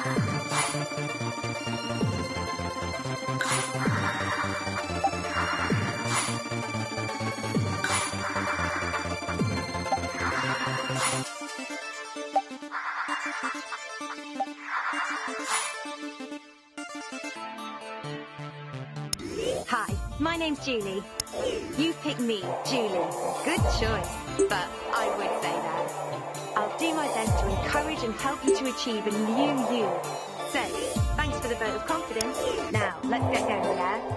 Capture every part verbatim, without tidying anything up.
Hi, my name's Julie. You picked me, Julie. Good choice. But I would say that. I'll do my best to encourage and help you to achieve a new you. So, thanks for the vote of confidence. Now, let's get going, yeah?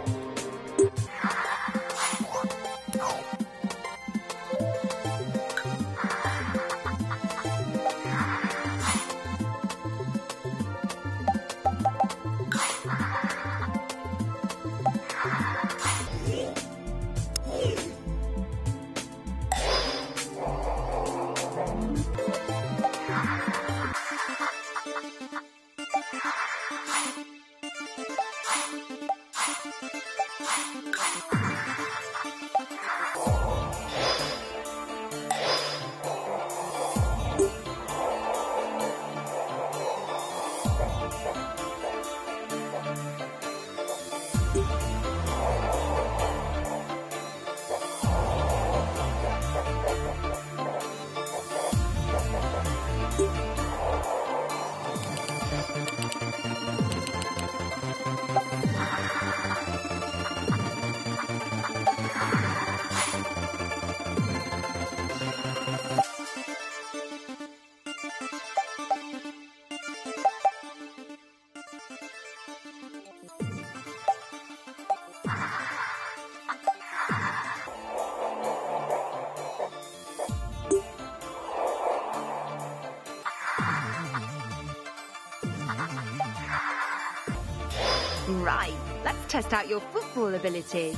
Right, let's test out your football ability.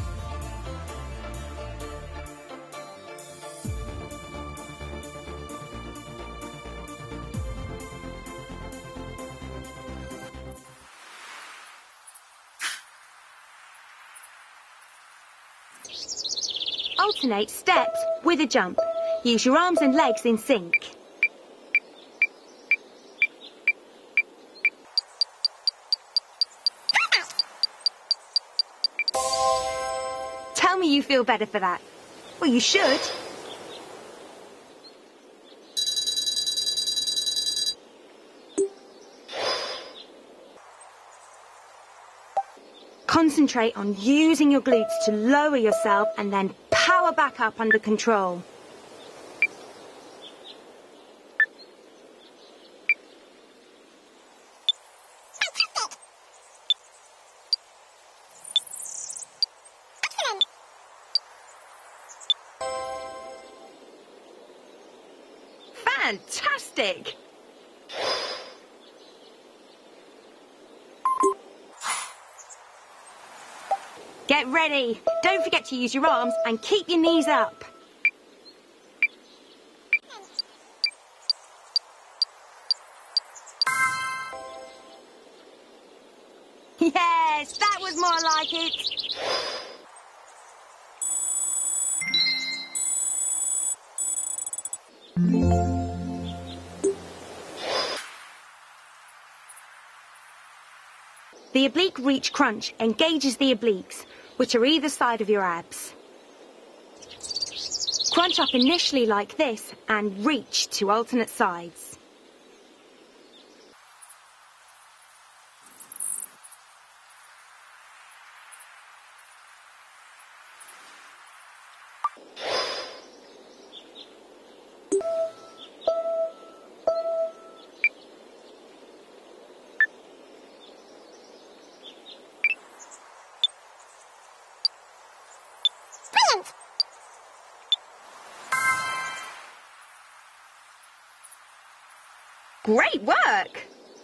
Alternate steps with a jump. Use your arms and legs in sync. Tell me you feel better for that. Well, you should. Concentrate on using your glutes to lower yourself and then power back up under control. Fantastic! Get ready. Don't forget to use your arms and keep your knees up. Yes, that was more like it. The oblique reach crunch engages the obliques, which are either side of your abs. Crunch up initially like this and reach to alternate sides. Great work!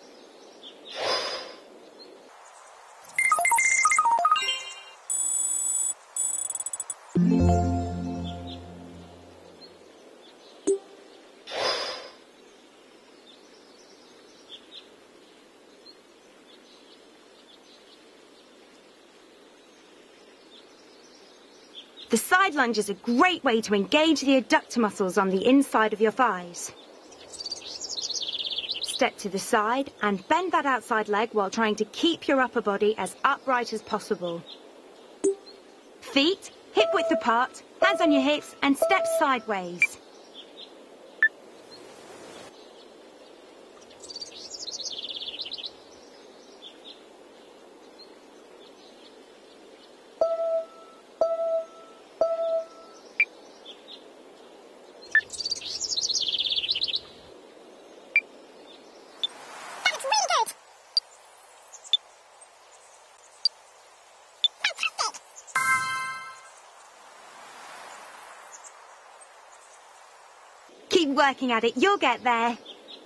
The side lunge is a great way to engage the adductor muscles on the inside of your thighs. step to the side and bend that outside leg while trying to keep your upper body as upright as possible. Feet hip width apart, hands on your hips and step sideways. Keep working at it, you'll get there.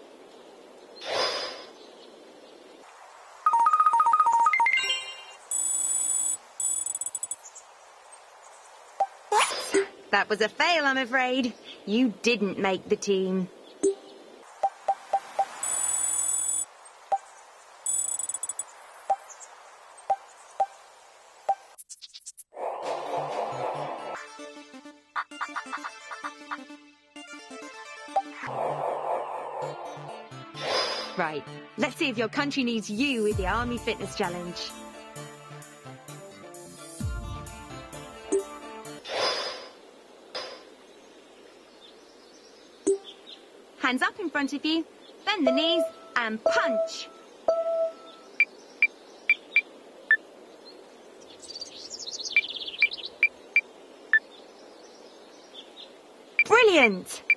That was a fail, I'm afraid. You didn't make the team. Right, let's see if your country needs you with the Army Fitness Challenge. Hands up in front of you, bend the knees and punch. Brilliant!